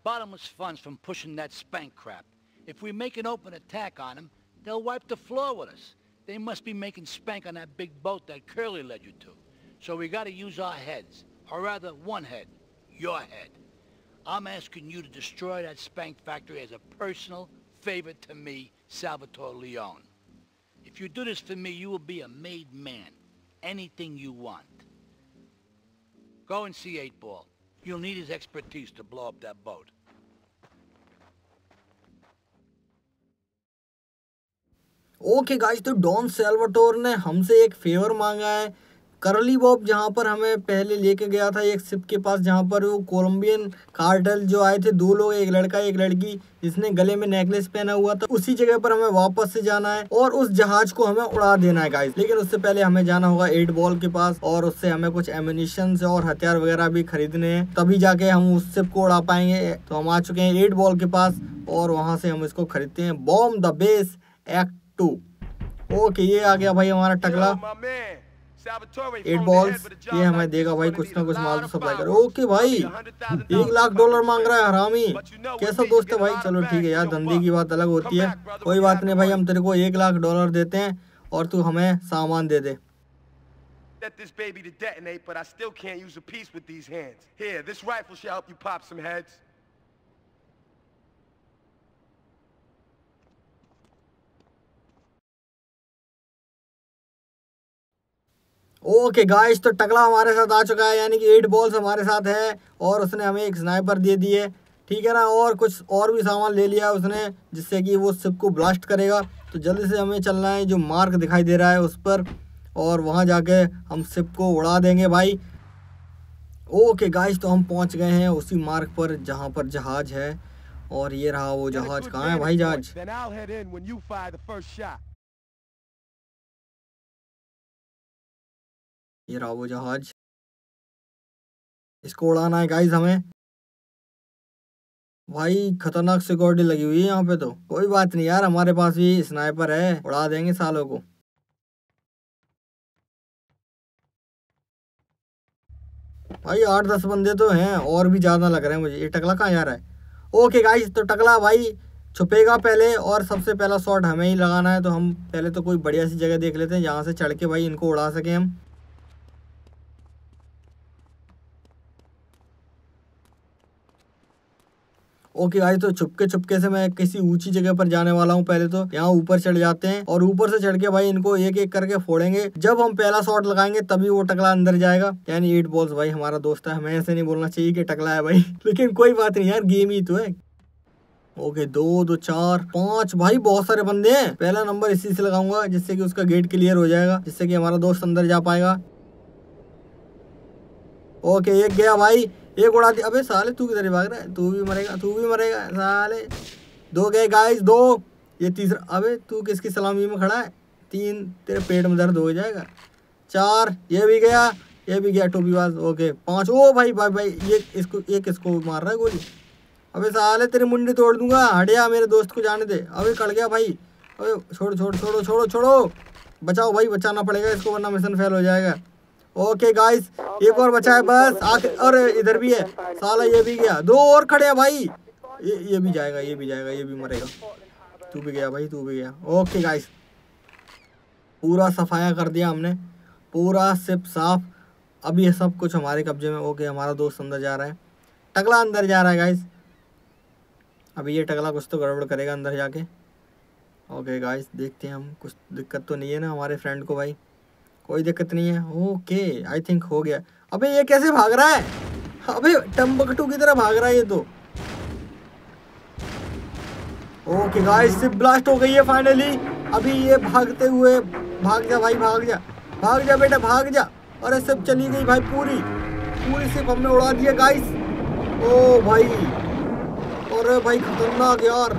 bottomless funds from pushing that spank crap. If we make an open attack on them, they'll wipe the floor with us. They must be making spank on that big boat that Curly led you to. So we gotta use our heads. Or rather, one head. Your head. I'm asking you to destroy that spank factory as a personal favor to me, Salvatore Leone. If you do this for me, you will be a made man. Anything you want. Go and see 8-Ball. You'll need his expertise to blow up that boat. Okay guys, तो don Salvatore ने हमसे एक favour मांगा है। करली Bob जहाँ पर हमें पहले लेके गया था एक शिप के पास, जहाँ पर वो कोलंबियन कार्टेल जो आए थे, 2 लोग, एक लड़का एक लड़की, जिसने गले में नेकलेस पहना हुआ था, उसी जगह पर हमें वापस से जाना है और उस जहाज को हमें उड़ा देना है गाइस। लेकिन उससे पहले हमें जाना होगा 8-Ball के पास और उससे हमें कुछ एम्युनिशन और हथियार वगैरह भी खरीदने हैं, तभी जाके हम उस शिप को उड़ा पाएंगे। तो हम आ चुके हैं 8-Ball के पास और वहाँ से हम इसको खरीदते हैं। Bomb the base act 2। Okay, ये आ गया भाई हमारा टकला 8-Ball। ये हमें देगा भाई कुछ ना कुछ माल तो सप्लाई कर। ओके भाई, $1 लाख मांग रहा है हरामी। कैसा दोस्त है भाई। चलो ठीक है यार, धंधे की बात अलग होती है। कोई बात नहीं भाई, हम तेरे को $1 लाख देते हैं और तू हमें सामान दे दे। Set this baby to detonate, but I still can't use a piece with these hands. Here, this rifle should help you pop some heads. Okay guys, तो टकला हमारे साथ आ चुका है, यानी कि 8-Balls हमारे साथ है और उसने हमें एक स्नाइपर दे दी है, ठीक है ना, और कुछ और भी सामान ले लिया है उसने, जिससे कि वो शिप को ब्लास्ट करेगा। तो जल्दी से हमें चलना है जो मार्क दिखाई दे रहा है उस पर, और वहाँ जाके हम शिप को उड़ा देंगे भाई। ओके गाइस, तो हम पहुँच गए हैं उसी मार्क पर जहाँ पर जहाज है, और ये रहा वो जहाज। कहाँ है भाई जहाज। ये रहा वो जहाज, इसको उड़ाना है गाइस हमें। भाई खतरनाक सिक्योरिटी लगी हुई है यहाँ पे। तो कोई बात नहीं यार, हमारे पास भी स्नाइपर है, उड़ा देंगे सालों को। भाई 8-10 बंदे तो हैं, और भी ज्यादा लग रहे हैं मुझे। ये टकला कहाँ जा रहा है। ओके गाइस, तो टकला भाई छुपेगा पहले और सबसे पहला शॉट हमें ही लगाना है। तो हम पहले तो कोई बढ़िया सी जगह देख लेते हैं जहाँ से चढ़ के भाई इनको उड़ा सके हम। ओके गाइस, तो चुपके से मैं किसी ऊंची जगह पर जाने वाला हूँ। पहले तो यहाँ ऊपर चढ़ जाते हैं और ऊपर से चढ़ के भाई इनको एक एक करके फोड़ेंगे। जब हम पहला शॉट लगाएंगे तभी वो टकला अंदर जाएगा। यानी 8-Balls भाई हमारा दोस्त है, हमें ऐसे नहीं बोलना चाहिए कि टकला है भाई लेकिन कोई बात नहीं यार, गेम ही तो है। ओके, 2 2 4 5 भाई बहुत सारे बंदे हैं। पहला नंबर इसी से लगाऊंगा जिससे कि उसका गेट क्लियर हो जाएगा, जिससे कि हमारा दोस्त अंदर जा पाएगा। ओके, एक गया भाई, एक उड़ा दिया। अबे साले तू किधर भाग रहा है, तू भी मरेगा साले। 2 गए गाइस, 2। ये तीसरा। अबे तू किसकी सलामी में खड़ा है। 3, तेरे पेट में दर्द हो जाएगा। 4, ये भी गया टोपीबाज। ओके 5। ओ भाई ये इसको मार रहा है गोली। अबे साले तेरी मुंडी तोड़ दूंगा, हटिया, मेरे दोस्त को जाने दे। अबे कट गया भाई। अबे छोड़ो। बचाओ भाई, बचाना पड़ेगा इसको वरना मिशन फेल हो जाएगा। ओके गाइस, एक और बचा है बस आखिर। और इधर भी है साला, ये भी गया। 2 और खड़े हैं भाई। ये भी जाएगा, ये भी मरेगा। तू भी गया। ओके गाइस, पूरा सफाया कर दिया हमने, पूरा शिप साफ। अभी ये सब कुछ हमारे कब्जे में। ओके, हमारा दोस्त अंदर जा रहा है, टकला अंदर जा रहा है गाइस। अभी ये टकला कुछ तो गड़बड़ करेगा अंदर जाके। ओके गाइस, देखते हैं हम, कुछ दिक्कत तो नहीं है ना हमारे फ्रेंड को भाई। कोई दिक्कत नहीं है। ओके, आई थिंक हो गया। अबे ये कैसे भाग रहा है। अबे टम्बकटू की तरह भाग रहा है ये तो। ओके गाइस, शिप ब्लास्ट हो गई है फाइनली। अभी ये भागते हुए, भाग जा भाई, भाग जा बेटा, भाग जा। अरे शिप चली गई भाई, पूरी शिप हमने उड़ा दी है गाइस। ओ भाई, अरे भाई खतरनाक यार।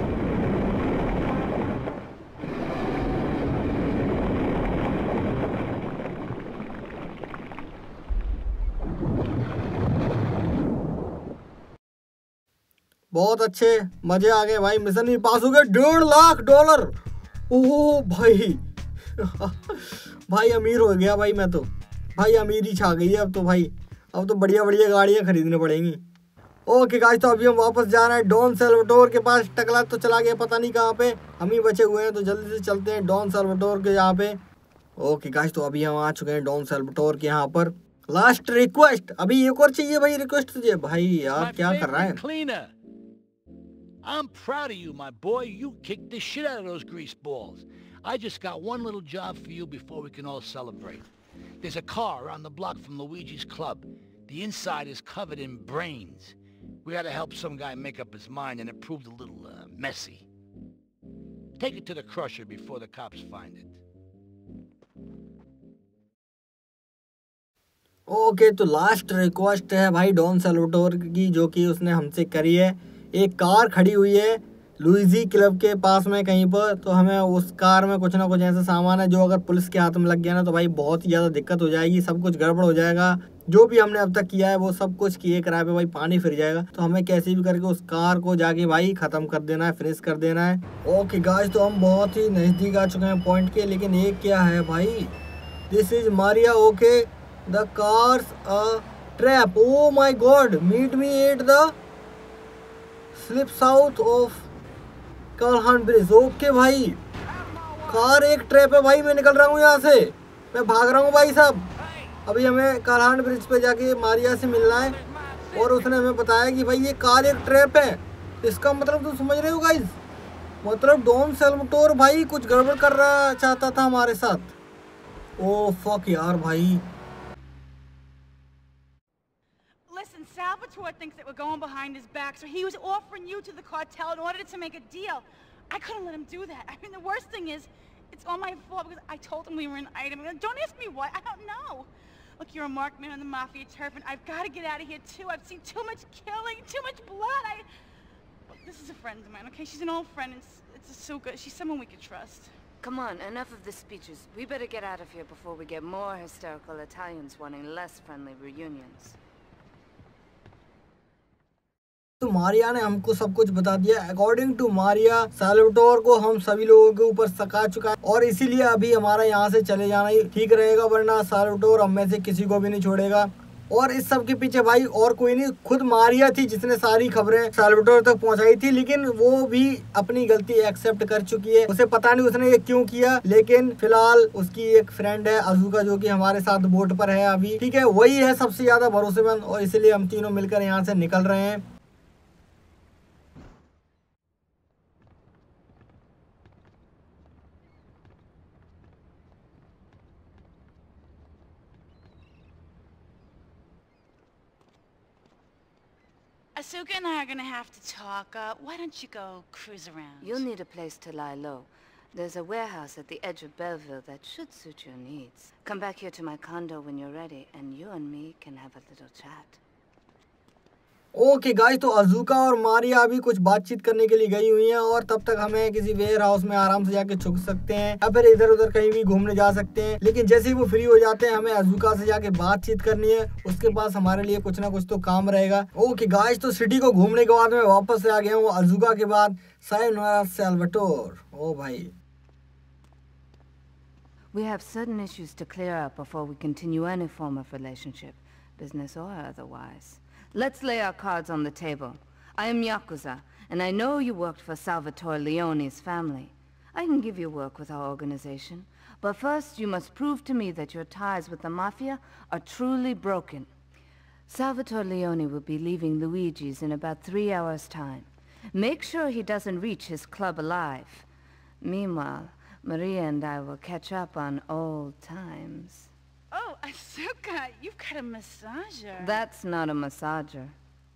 बहुत अच्छे, मजे आ गए भाई। मिशन भी पास हो गया। $1.5 लाख। ओह भाई भाई अमीर हो गया भाई मैं तो। भाई अमीरी छा गई है अब तो भाई। अब तो बढ़िया गाड़ियाँ खरीदनी पड़ेंगी। ओके गाइस, तो अभी हम वापस जा रहे हैं डॉन सैल्वाडोर के पास। टकला तो चला गया पता नहीं कहाँ पे, हम ही बचे हुए हैं, तो जल्दी से चलते हैं डॉन सैल्वाडोर के यहाँ पे। ओके गाइस, तो अभी हम आ चुके हैं डॉन सैल्वाडोर के यहाँ पर। लास्ट रिक्वेस्ट, अभी एक और चाहिए भाई रिक्वेस्ट तुझे। भाई यार क्या कर रहा है? I'm proud of you, my boy. You kicked the shit out of those grease balls. I just got one little job for you before we can all celebrate. There's a car around the block from Luigi's club. The inside is covered in brains. We had to help some guy make up his mind, and it proved a little messy. Take it to the crusher before the cops find it. Okay, तो last request है भाई don Salvador की, जो कि उसने हमसे करी है। एक कार खड़ी हुई है लुइजी क्लब के पास में कहीं पर, तो हमें उस कार में कुछ ना कुछ ऐसा सामान है जो अगर पुलिस के हाथ में लग गया ना तो भाई बहुत ही ज़्यादा दिक्कत हो जाएगी, सब कुछ गड़बड़ हो जाएगा। जो भी हमने अब तक किया है वो सब कुछ किए किराए पे भाई पानी फिर जाएगा। तो हमें कैसे भी करके उस कार को जाके भाई ख़त्म कर देना है, फिनिश कर देना है। ओके गाइस, तो हम बहुत ही नज़दीक आ चुके हैं पॉइंट के, लेकिन ये क्या है भाई? This is Maria. Okay, the cars a trap. Oh my god, meet me at the slip south of Callahan bridge. Okay भाई, कार एक ट्रैप है भाई। मैं निकल रहा हूँ यहाँ से, मैं भाग रहा हूँ भाई साहब। अभी हमें कलहान ब्रिज पे जाके मारिया से मिलना है, और उसने हमें बताया कि भाई ये कार एक ट्रैप है। इसका मतलब तुम समझ रहे हो गाइस, मतलब डॉन सैल्वाडोर भाई कुछ गड़बड़ कर रहा चाहता था हमारे साथ। ओ फक यार भाई। Salvatore thinks that we're going behind his back, so he was offering you to the cartel in order to make a deal. I couldn't let him do that. I mean, the worst thing is, it's all my fault because I told him we were an item. Don't ask me why. I don't know. Look, you're a marked man on the mafia turf, and I've got to get out of here too. I've seen too much killing, too much blood. Look, this is a friend of mine, okay? She's an old friend. It's so good. She's someone we could trust. Come on, enough of the speeches. We better get out of here before we get more hysterical Italians wanting less friendly reunions. तो मारिया ने हमको सब कुछ बता दिया। According to Maria, Salvador को हम सभी लोगों के ऊपर शक आ चुका है, और इसीलिए अभी हमारा यहाँ से चले जाना ही ठीक रहेगा, वरना सैल्वाडोर हम में से किसी को भी नहीं छोड़ेगा। और इस सब के पीछे भाई और कोई नहीं, खुद मारिया थी जिसने सारी खबरें सैल्वाडोर तक पहुंचाई थी, लेकिन वो भी अपनी गलती एक्सेप्ट कर चुकी है। उसे पता नहीं उसने ये क्यों किया, लेकिन फिलहाल उसकी एक फ्रेंड है अज़ूका, जो कि हमारे साथ बोट पर है अभी, ठीक है, वही है सबसे ज्यादा भरोसेमंद, और इसीलिए हम तीनों मिलकर यहाँ से निकल रहे हैं। Asuka and I are gonna have to talk. Why don't you go cruise around? You'll need a place to lie low. There's a warehouse at the edge of Belleville that should suit your needs. Come back here to my condo when you're ready, and you and me can have a little chat. Okay guys, तो अज़ूका और मारिया अभी कुछ बातचीत करने के लिए गई हुई हैं, और तब तक हमें किसी वेयर हाउस में आराम से जाके छुप सकते हैं, या फिर इधर उधर कहीं भी घूमने जा सकते हैं। लेकिन जैसे ही वो फ्री हो जाते हैं, हमें अज़ूका से जाके बातचीत करनी है, उसके पास हमारे लिए कुछ ना कुछ तो काम रहेगा। ओके गाइस, तो सिटी को घूमने के बाद मैं वापस से आ गया हूँ अज़ूका के बाद। Sayonara Salvador. ओ भाई, We have certain issues to clear up before we continue any form of relationship, business or otherwise. Let's lay our cards on the table. I am Yakuza, and I know you worked for Salvatore Leone's family. I can give you work with our organization, but first you must prove to me that your ties with the Mafia are truly broken. Salvatore Leone will be leaving Luigi's in about 3 hours' time. Make sure he doesn't reach his club alive. Meanwhile, Maria and I will catch up on old times. Oh, Asuka, you've got a massager. That's not a massager.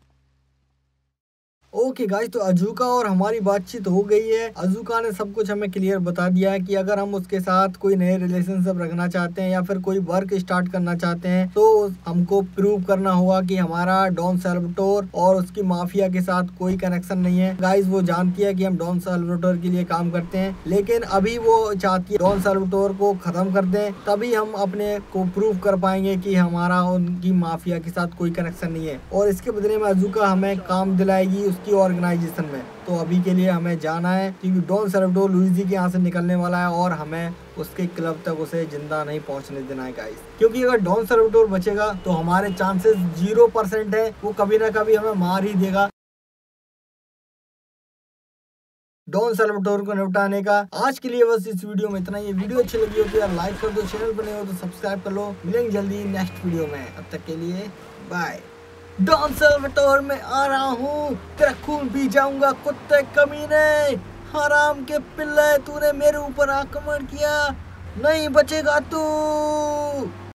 Okay guys, तो अज़ूका और हमारी बातचीत हो गई है। अज़ूका ने सब कुछ हमें क्लियर बता दिया है कि अगर हम उसके साथ कोई नए रिलेशनशिप रखना चाहते हैं या फिर कोई वर्क स्टार्ट करना चाहते हैं, तो हमको प्रूव करना होगा कि हमारा डॉन सैल्वाडोर और उसकी माफिया के साथ कोई कनेक्शन नहीं है। गाइस, वो जानती है कि हम डॉन सैल्वाडोर के लिए काम करते हैं, लेकिन अभी वो चाहती है डॉन सैल्वाडोर को खत्म कर दें, तभी हम अपने को प्रूव कर पाएंगे कि हमारा उनकी माफिया के साथ कोई कनेक्शन नहीं है। और इसके बदले में अज़ूका हमें काम दिलाएगी, उसकी ऑर्गेनाइजेशन में। तो अभी के लिए हमें जाना है क्योंकि डॉन सल्वाडोर लुइजी के यहाँ से निकलने वाला है और हमें उसके क्लब तक उसे जिंदा नहीं पहुंचने देना है गाइस। क्योंकि अगर डॉन सल्वाडोर बचेगा तो हमारे चांसेस 0% है, वो कभी ना कभी हमें मार ही देगा डॉन सल्वाडोर को निपटाने का। आज के लिए बस इस वीडियो में इतना ही। वीडियो अच्छी लगी हो तो यार लाइक कर दो, चैनल पर नए हो तो सब्सक्राइब कर लो। मिलेंगे जल्दी नेक्स्ट वीडियो में, तब तक के लिए बाय। डॉन सल्वाडोर में आ रहा हूँ, तेरा खून पी जाऊंगा कुत्ते कमीने, हराम के पिल्ले, तूने मेरे ऊपर आक्रमण किया, नहीं बचेगा तू।